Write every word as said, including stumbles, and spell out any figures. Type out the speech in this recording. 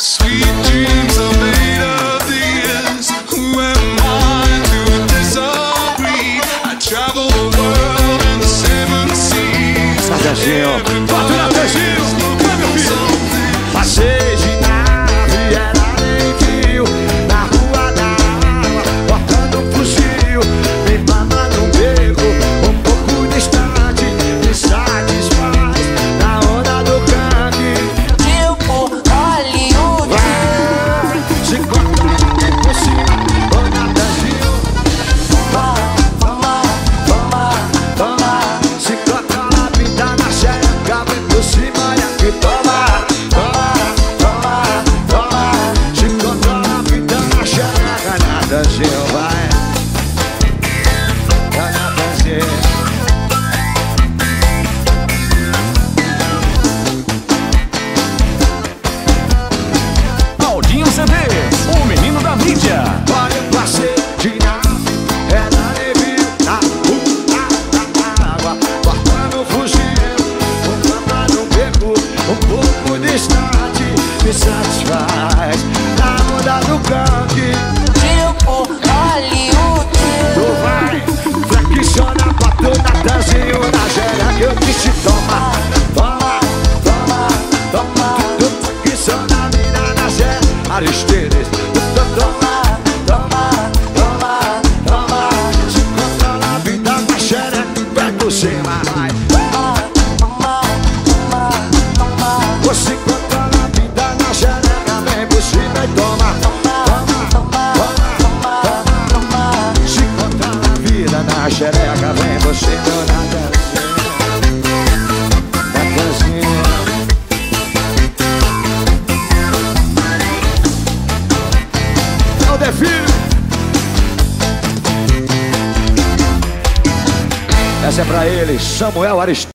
Sweet dreams are made of these. Who am I to disagree? I travel the world in the seven seas. Nattanzinho, bota o Nattanzinho, vai meu filho. Passei de nave, era navio, na rua da água, cortando um fuzil. Me mama no beco, um pouco distante, me satisfaz na onda do cangue. Tipo, Hollywood. Se corta por cima, ô Nattanzinho. Toma, toma, toma, toma. Se corta a vida na xereca, vem por cima e aqui toma. Toma, toma, toma. Se corta a vida na xereca, Nattanzinho vai. Vai Nattanzinho. Aldinho C Ds, o menino da mídia. Olha o passeio de nave, é na navio, na rua da água, cortando fuzil, um mama no beco, um pouco distante, me satisfaz na onda do cangue. Tipo, Hollywood. Tu vai, flexiona, bota o Nattanzinho na xereca, eu te te toma. Toma, toma, toma. Tu flexiona a mina na xereca, Aristides. Toma, toma, toma, toma. Se controla a vida na xereca, vem por cima, vai. Toma, toma, toma, toma. Você controla a vida na xereca, vem por cima e toma. Toma, toma, toma, toma. Se controla a vida na xereca, vem por cima, Nattanzinho. Nattanzinho. Não filho. Essa é pra ele, Samuel Aristides.